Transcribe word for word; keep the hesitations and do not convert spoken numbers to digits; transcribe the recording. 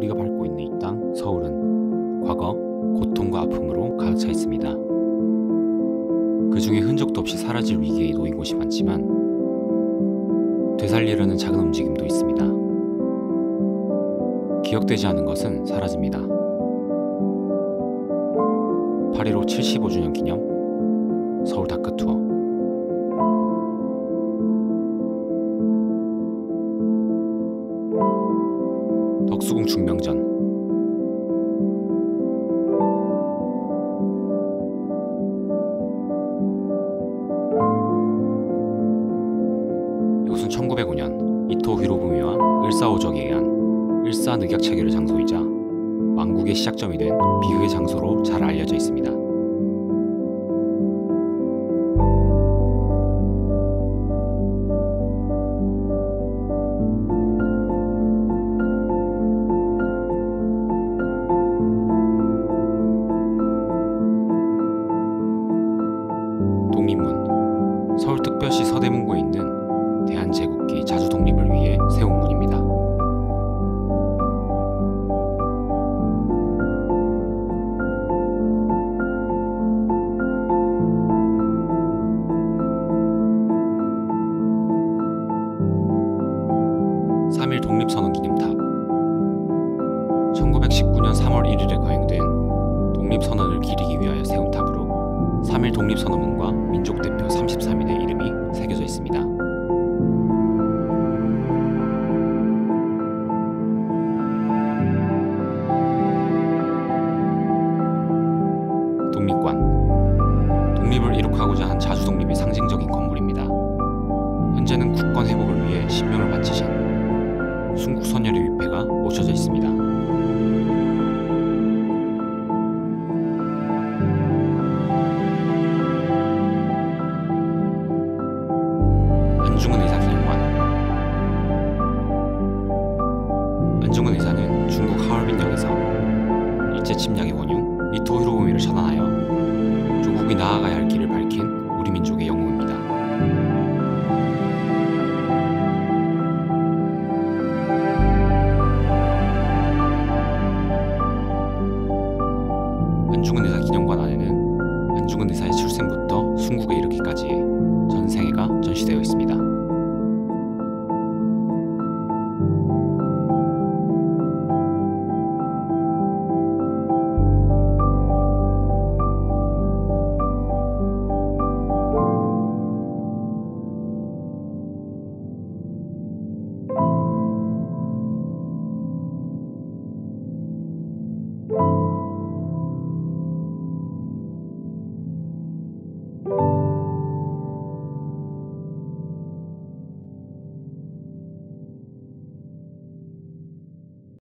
우리가 밟고 있는 이 땅 서울은 과거 고통과 아픔으로 가득 차 있습니다. 그 중에 흔적도 없이 사라질 위기에 놓인 곳이 많지만 되살리려는 작은 움직임도 있습니다. 기억되지 않은 것은 사라집니다. 팔일오 칠십오 주년 기념 서울 다크투어. 덕수궁 중명전. 이곳은 천구백오 년 이토 히로부미와 을사오적에 의한 을사늑약 체결의 장소이자 왕국의 시작점이 된 비극의 장소로 잘 알려져 있습니다. 독립문, 서울특별시 서대문구에 있는 대한제국기 자주 독립을 위해 세운 문입니다. 삼일 독립선언 기념탑. 천구백십구 년 삼월 일일에 거행된 독립선언을 기리기 위하여 세운 탑으로 삼일 독립선언문과 민족대표 삼십삼 인의 이름이 새겨져 있습니다. 독립관. 독립을 이룩하고자 한 자주독립의 상징적인 건물입니다. 현재는 국권 회복을 위해 신명을 바치신 순국 선열의 위패가 묻혀져 있습니다. 안중근 의사 기념관. 안중근 의사는 중국 하얼빈역에서 일제 침략의 원흉 이토 히로부미를 처단하여 조국이 나아가야 할 길을 밝힌 우리 민족의 영웅입니다.